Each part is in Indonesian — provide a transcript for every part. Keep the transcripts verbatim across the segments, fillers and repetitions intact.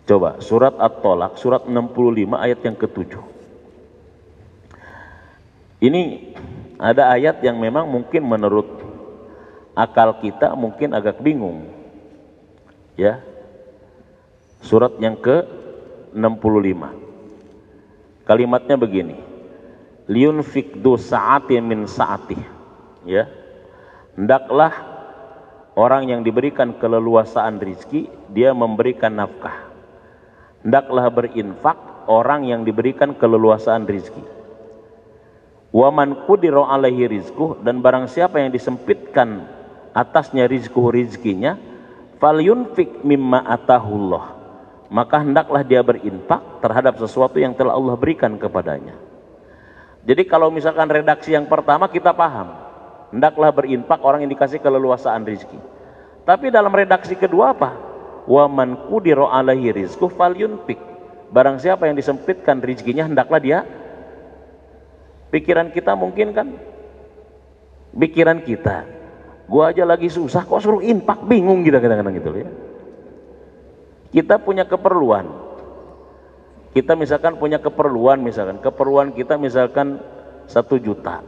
Coba surat At-Tolak, surat enam puluh lima ayat yang ketujuh. Ini ada ayat yang memang mungkin menurut akal kita mungkin agak bingung. Ya. Surat yang ke enam puluh lima. Kalimatnya begini. Liunfik du sa'atin min sa'atih. Ya. Hendaklah orang yang diberikan keleluasaan rizki, dia memberikan nafkah. Hendaklah berinfak orang yang diberikan keleluasaan rizki. Waman qudira alaihi rizquh, dan barang siapa yang disempitkan atasnya rizquh rizkinya, falyunfik mimma atahullah, maka hendaklah dia berinfak terhadap sesuatu yang telah Allah berikan kepadanya. Jadi kalau misalkan redaksi yang pertama kita paham, hendaklah berinfak orang yang dikasih keleluasaan rizki. Tapi dalam redaksi kedua apa? Waman qudira alaihi rizquh falyunfik, barang siapa yang disempitkan rizkinya hendaklah dia. Pikiran kita mungkin kan, pikiran kita, gua aja lagi susah kok suruh infak, bingung kita kadang-kadang gitu ya. Kita punya keperluan, kita misalkan punya keperluan, misalkan keperluan kita misalkan satu juta,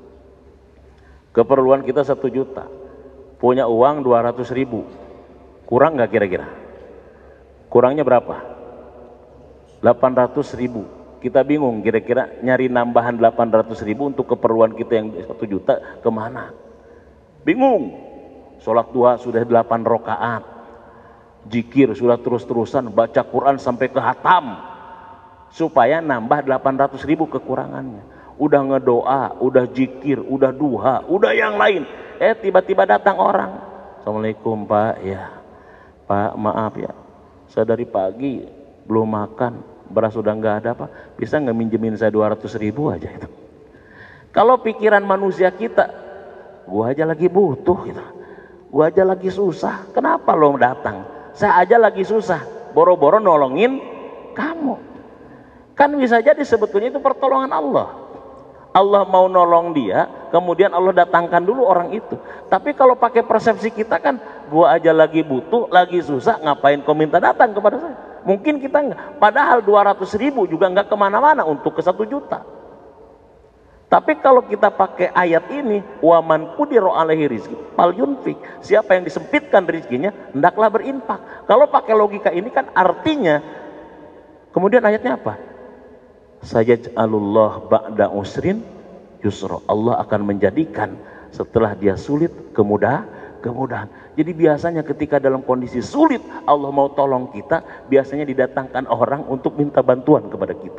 keperluan kita satu juta, punya uang dua ratus ribu, kurang nggak kira-kira? Kurangnya berapa? delapan ratus ribu. Kita bingung kira-kira nyari nambahan delapan ratus ribu untuk keperluan kita yang satu juta kemana? Bingung. Sholat duha sudah delapan rakaat, zikir sudah terus-terusan, baca Quran sampai ke hatam, supaya nambah delapan ratus ribu kekurangannya. Udah ngedoa, udah zikir, udah duha, udah yang lain, eh tiba-tiba datang orang, Assalamualaikum Pak, ya Pak maaf ya, saya dari pagi belum makan, beras sudah nggak ada Pak, bisa nggak minjemin saya dua ratus ribu aja itu. Kalau pikiran manusia kita, gua aja lagi butuh gitu, gua aja lagi susah, kenapa lo datang? Saya aja lagi susah, boro-boro nolongin kamu. Kan bisa jadi sebetulnya itu pertolongan Allah. Allah mau nolong dia, kemudian Allah datangkan dulu orang itu. Tapi kalau pakai persepsi kita kan, gua aja lagi butuh, lagi susah, ngapain kau minta datang kepada saya? Mungkin kita enggak, padahal dua ratus ribu juga enggak kemana-mana untuk ke satu juta. Tapi kalau kita pakai ayat ini, waman qudira alaihi rizqi falyunfik, siapa yang disempitkan rezekinya hendaklah berinfak. Kalau pakai logika ini kan artinya, kemudian ayatnya apa? Sayaj'alullah ba'da usrin yusra, Allah akan menjadikan setelah dia sulit kemudahan. kemudahan. Jadi biasanya ketika dalam kondisi sulit Allah mau tolong kita, biasanya didatangkan orang untuk minta bantuan kepada kita.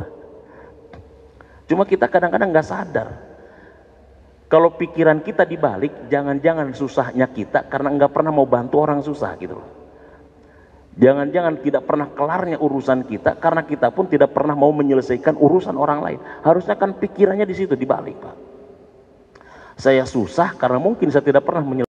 Cuma kita kadang-kadang nggak sadar. Kalau pikiran kita dibalik, jangan-jangan susahnya kita karena nggak pernah mau bantu orang susah gitu loh. Jangan-jangan tidak pernah kelarnya urusan kita karena kita pun tidak pernah mau menyelesaikan urusan orang lain. Harusnya kan pikirannya di situ dibalik, Pak. Saya susah karena mungkin saya tidak pernah menyelesaikan